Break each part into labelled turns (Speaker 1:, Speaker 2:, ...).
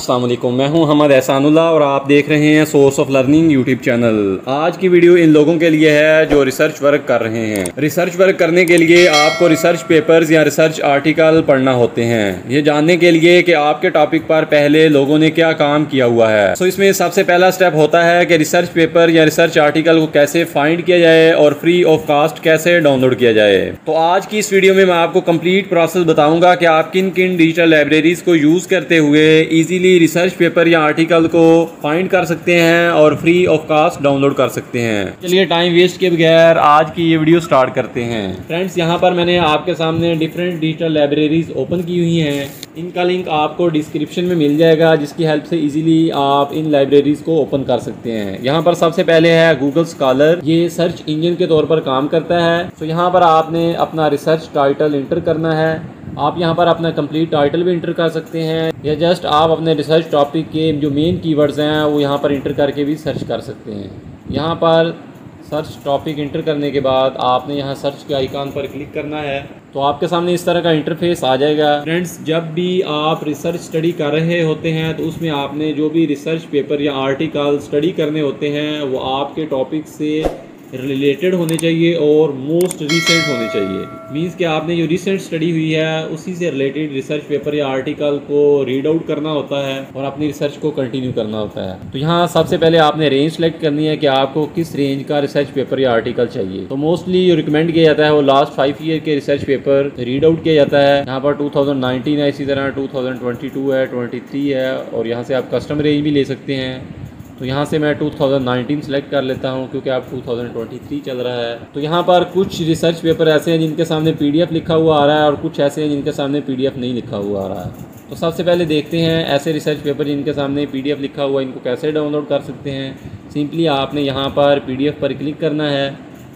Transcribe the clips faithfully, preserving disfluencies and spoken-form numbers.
Speaker 1: अस्सलाम वालेकुम, मैं हूं हमद एहसानुल्लाह और आप देख रहे हैं source of learning YouTube channel. आज की वीडियो इन लोगों के लिए है जो रिसर्च वर्क कर रहे हैं। रिसर्च वर्क करने के लिए आपको रिसर्च पेपर्स या रिसर्च आर्टिकल पढ़ना होते हैं, ये जानने के लिए कि आपके टॉपिक पर पहले लोगों ने क्या काम किया हुआ है। तो इसमें सबसे पहला स्टेप होता है कि रिसर्च पेपर या रिसर्च आर्टिकल को कैसे फाइंड किया जाए और फ्री ऑफ कास्ट कैसे डाउनलोड किया जाए। तो आज की इस वीडियो में मैं आपको कंप्लीट प्रोसेस बताऊंगा कि आप किन किन डिजिटल लाइब्रेरीज को यूज करते हुए इजीली रिसर्च पेपर या आर्टिकल को फाइंड कर सकते हैं और फ्री ऑफ कास्ट डाउनलोड कर सकते हैं। चलिए टाइम वेस्ट के बगैर आज की ये वीडियो स्टार्ट करते हैं। फ्रेंड्स, यहाँ पर मैंने आपके सामने डिफरेंट डिजिटल लाइब्रेरीज ओपन की हुई हैं। इनका लिंक आपको डिस्क्रिप्शन में मिल जाएगा, जिसकी हेल्प से इजीली आप इन लाइब्रेरीज को ओपन कर सकते हैं। यहाँ पर सबसे पहले है गूगल स्कॉलर, ये सर्च इंजन के तौर पर काम करता है। तो यहाँ पर आपने अपना रिसर्च टाइटल इंटर करना है। आप यहाँ पर अपना कंप्लीट टाइटल भी इंटर कर सकते हैं या जस्ट आप अपने रिसर्च टॉपिक के जो मेन कीवर्ड्स हैं वो यहाँ पर इंटर करके भी सर्च कर सकते हैं। यहाँ पर सर्च टॉपिक इंटर करने के बाद आपने यहाँ सर्च के आइकॉन पर क्लिक करना है, तो आपके सामने इस तरह का इंटरफेस आ जाएगा। फ्रेंड्स, जब भी आप रिसर्च स्टडी कर रहे होते हैं तो उसमें आपने जो भी रिसर्च पेपर या आर्टिकल स्टडी करने होते हैं वो आपके टॉपिक से रिलेटेड होने चाहिए और मोस्ट रिसेंट होने चाहिए। मींस कि आपने जो रिसेंट स्टडी हुई है उसी से रिलेटेड रिसर्च पेपर या आर्टिकल को रीड आउट करना होता है और अपनी रिसर्च को कंटिन्यू करना होता है। तो यहाँ सबसे पहले आपने रेंज सेलेक्ट करनी है कि आपको किस रेंज का रिसर्च पेपर या आर्टिकल चाहिए। तो मोस्टली जो रिकमेंड किया जाता है वो लास्ट फाइव ईयर के रिसर्च पेपर रीड आउट किया जाता है। यहाँ पर टू थाउजेंड नाइनटीन है, इसी तरह टू थाउजेंड ट्वेंटी टू है, ट्वेंटी थ्री है और यहाँ से आप कस्टम रेंज भी ले सकते हैं। तो यहाँ से मैं टू थाउजेंड नाइनटीन सेलेक्ट कर लेता हूँ क्योंकि अब टू थाउजेंड ट्वेंटी थ्री चल रहा है। तो यहाँ पर कुछ रिसर्च पेपर ऐसे हैं जिनके सामने पीडीएफ लिखा हुआ आ रहा है और कुछ ऐसे हैं जिनके सामने पीडीएफ नहीं लिखा हुआ आ रहा है। तो सबसे पहले देखते हैं ऐसे रिसर्च पेपर जिनके सामने पीडीएफ लिखा हुआ इनको कैसे डाउनलोड कर सकते हैं। सिंपली आपने यहाँ पर पीडीएफ पर क्लिक करना है।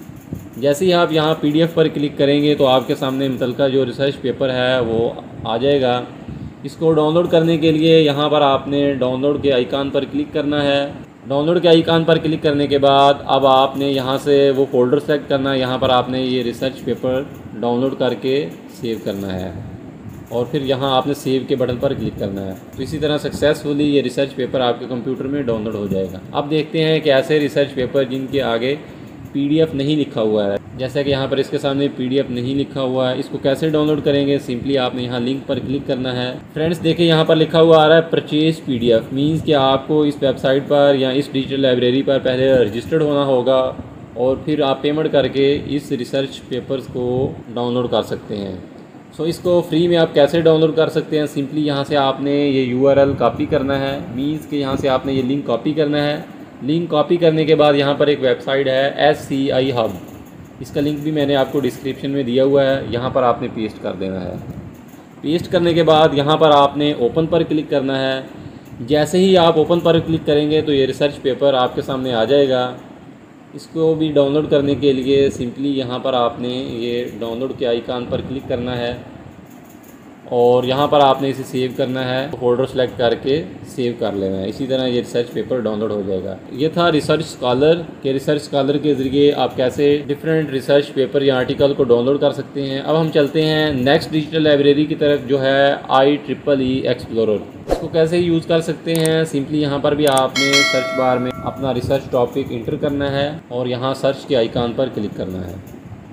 Speaker 1: जैसे ही आप यहाँ पीडीएफ पर क्लिक करेंगे तो आपके सामने मुतलका जो रिसर्च पेपर है वो आ जाएगा। इसको डाउनलोड करने के लिए यहाँ पर आपने डाउनलोड के आइकॉन पर क्लिक करना है। डाउनलोड के आइकॉन पर क्लिक करने के बाद अब आपने यहाँ से वो फोल्डर सेलेक्ट करना है। यहाँ पर आपने ये रिसर्च पेपर डाउनलोड करके सेव करना है और फिर यहाँ आपने सेव के बटन पर क्लिक करना है। तो इसी तरह सक्सेसफुली ये रिसर्च पेपर आपके कंप्यूटर में डाउनलोड हो जाएगा। अब देखते हैं कि ऐसे रिसर्च पेपर जिनके आगे पीडीएफ नहीं लिखा हुआ है, जैसा कि यहाँ पर इसके सामने पीडीएफ नहीं लिखा हुआ है, इसको कैसे डाउनलोड करेंगे। सिंपली आपने यहाँ लिंक पर क्लिक करना है। फ्रेंड्स देखिए यहाँ पर लिखा हुआ आ रहा है परचेज पीडीएफ, मींस कि आपको इस वेबसाइट पर या इस डिजिटल लाइब्रेरी पर पहले रजिस्टर्ड होना होगा और फिर आप पेमेंट करके इस रिसर्च पेपर्स को डाउनलोड कर सकते हैं। सो इसको फ्री में आप कैसे डाउनलोड कर सकते हैं। सिंपली यहाँ से आपने ये यू आर एल कॉपी करना है, मीन्स कि यहाँ से आपने ये लिंक कॉपी करना है। लिंक कॉपी करने के बाद यहाँ पर एक वेबसाइट है एस सी आई हब, इसका लिंक भी मैंने आपको डिस्क्रिप्शन में दिया हुआ है, यहाँ पर आपने पेस्ट कर देना है। पेस्ट करने के बाद यहाँ पर आपने ओपन पर क्लिक करना है। जैसे ही आप ओपन पर क्लिक करेंगे तो ये रिसर्च पेपर आपके सामने आ जाएगा। इसको भी डाउनलोड करने के लिए सिंपली यहाँ पर आपने ये डाउनलोड के आइकॉन पर क्लिक करना है और यहाँ पर आपने इसे सेव करना है। फोल्डर सेलेक्ट करके सेव कर लेना है। इसी तरह ये रिसर्च पेपर डाउनलोड हो जाएगा। ये था रिसर्च स्कॉलर के रिसर्च स्कॉलर के ज़रिए आप कैसे डिफरेंट रिसर्च पेपर या आर्टिकल को डाउनलोड कर सकते हैं। अब हम चलते हैं नेक्स्ट डिजिटल लाइब्रेरी की तरफ जो है आई ट्रिपल ई एक्सप्लोरर। इसको कैसे यूज़ कर सकते हैं। सिंपली यहाँ पर भी आपने सर्च बार में अपना रिसर्च टॉपिक इंटर करना है और यहाँ सर्च के आइकॉन पर क्लिक करना है।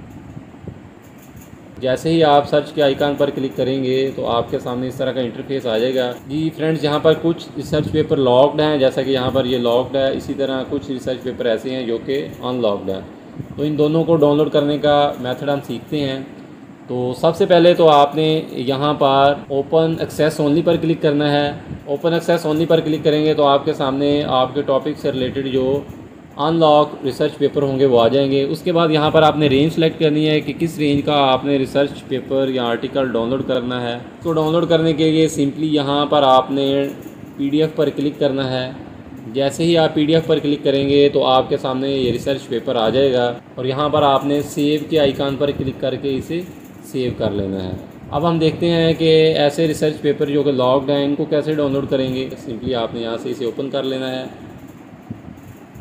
Speaker 1: जैसे ही आप सर्च के आइकॉन पर क्लिक करेंगे तो आपके सामने इस तरह का इंटरफेस आ जाएगा। जी फ्रेंड्स, यहाँ पर कुछ रिसर्च पेपर लॉक्ड हैं, जैसा कि यहाँ पर ये लॉक्ड है। इसी तरह कुछ रिसर्च पेपर ऐसे हैं जो कि अनलॉक्ड हैं। तो इन दोनों को डाउनलोड करने का मेथड हम सीखते हैं। तो सबसे पहले तो आपने यहाँ पर ओपन एक्सेस ओनली पर क्लिक करना है। ओपन एक्सेस ओनली पर क्लिक करेंगे तो आपके सामने आपके टॉपिक से रिलेटेड जो अनलॉक रिसर्च पेपर होंगे वो आ जाएंगे। उसके बाद यहाँ पर आपने रेंज सेलेक्ट करनी है कि किस रेंज का आपने रिसर्च पेपर या आर्टिकल डाउनलोड करना है। तो डाउनलोड करने के लिए सिंपली यहाँ पर आपने पीडीएफ पर क्लिक करना है। जैसे ही आप पीडीएफ पर क्लिक करेंगे तो आपके सामने ये रिसर्च पेपर आ जाएगा और यहाँ पर आपने सेव के आइकॉन पर क्लिक करके इसे सेव कर लेना है। अब हम देखते हैं कि ऐसे रिसर्च पेपर जो कि लॉक्ड हैं इनको कैसे डाउनलोड करेंगे। सिंपली आपने यहाँ से इसे ओपन कर लेना है।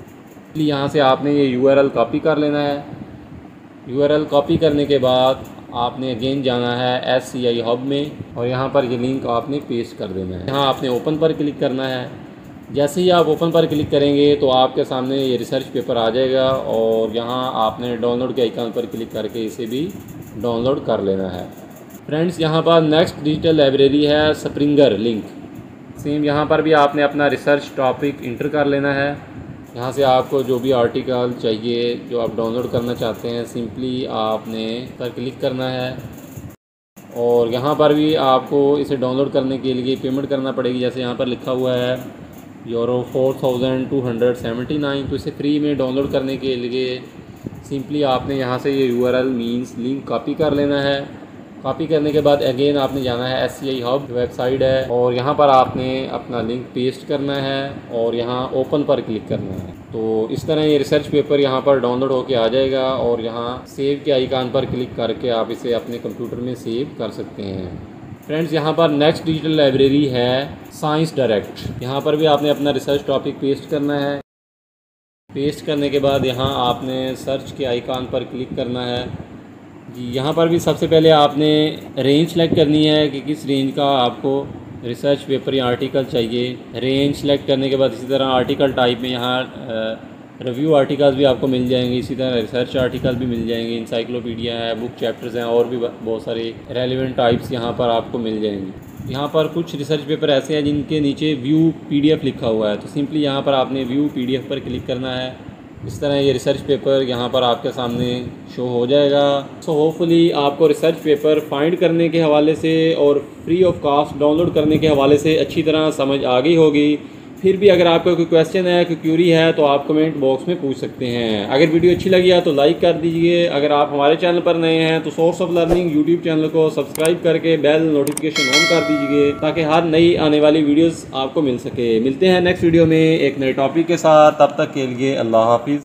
Speaker 1: यहाँ से आपने ये यू आर एल कॉपी कर लेना है। यू आर एल कॉपी करने के बाद आपने अगेन जाना है एस सी आई हब में और यहाँ पर ये लिंक आपने पेस्ट कर देना है। यहाँ आपने ओपन पर क्लिक करना है। जैसे ही आप ओपन पर क्लिक करेंगे तो आपके सामने ये रिसर्च पेपर आ जाएगा और यहाँ आपने डाउनलोड के आइकन पर क्लिक करके इसे भी डाउनलोड कर लेना है। फ्रेंड्स, यहाँ पर नेक्स्ट डिजिटल लाइब्रेरी है स्प्रिंगर लिंक। सेम यहाँ पर भी आपने अपना रिसर्च टॉपिक इंटर कर लेना है। यहाँ से आपको जो भी आर्टिकल चाहिए जो आप डाउनलोड करना चाहते हैं सिंपली आपने पर क्लिक करना है और यहाँ पर भी आपको इसे डाउनलोड करने के लिए पेमेंट करना पड़ेगी। जैसे यहाँ पर लिखा हुआ है euro four thousand two hundred seventy nine. तो इसे फ्री में डाउनलोड करने के लिए सिंपली आपने यहाँ से ये U R L means link copy कर लेना है। कॉपी करने के बाद अगेन आपने जाना है S C I hub website है और यहाँ पर आपने अपना लिंक पेस्ट करना है और यहाँ ओपन पर क्लिक करना है। तो इस तरह ये रिसर्च पेपर यहाँ पर डाउनलोड होके आ जाएगा और यहाँ सेव के आइकन पर क्लिक करके आप इसे अपने कंप्यूटर में सेव कर सकते हैं। फ्रेंड्स, यहाँ पर नेक्स्ट डिजिटल लाइब्रेरी है साइंस डायरेक्ट। यहाँ पर भी आपने अपना रिसर्च टॉपिक पेस्ट करना है। पेस्ट करने के बाद यहाँ आपने सर्च के आइकन पर क्लिक करना है। जी, यहाँ पर भी सबसे पहले आपने रेंज सेलेक्ट करनी है कि किस रेंज का आपको रिसर्च पेपर या आर्टिकल चाहिए। रेंज सेलेक्ट करने के बाद इसी तरह आर्टिकल टाइप में यहाँ रिव्यू आर्टिकल्स भी आपको मिल जाएंगे, इसी तरह रिसर्च आर्टिकल भी मिल जाएंगे, इंसाइक्लोपीडिया है, बुक चैप्टर्स हैं और भी बहुत सारे रेलिवेंट टाइप्स यहाँ पर आपको मिल जाएंगे। यहाँ पर कुछ रिसर्च पेपर ऐसे हैं जिनके नीचे व्यू पीडीएफ लिखा हुआ है, तो सिंपली यहाँ पर आपने व्यू पीडीएफ पर क्लिक करना है। इस तरह ये रिसर्च पेपर यहाँ पर आपके सामने शो हो जाएगा। सो होपफुली आपको रिसर्च पेपर फाइंड करने के हवाले से और फ्री ऑफ कॉस्ट डाउनलोड करने के हवाले से अच्छी तरह समझ आ गई होगी। फिर भी अगर आपका कोई क्वेश्चन है, कोई क्यूरी है तो आप कमेंट बॉक्स में पूछ सकते हैं। अगर वीडियो अच्छी लगी है तो लाइक कर दीजिए। अगर आप हमारे चैनल पर नए हैं तो source of learning YouTube channel को सब्सक्राइब करके बेल नोटिफिकेशन ऑन कर दीजिए ताकि हर नई आने वाली वीडियोस आपको मिल सके। मिलते हैं नेक्स्ट वीडियो में एक नए टॉपिक के साथ, तब तक के लिए अल्लाह हाफिज़।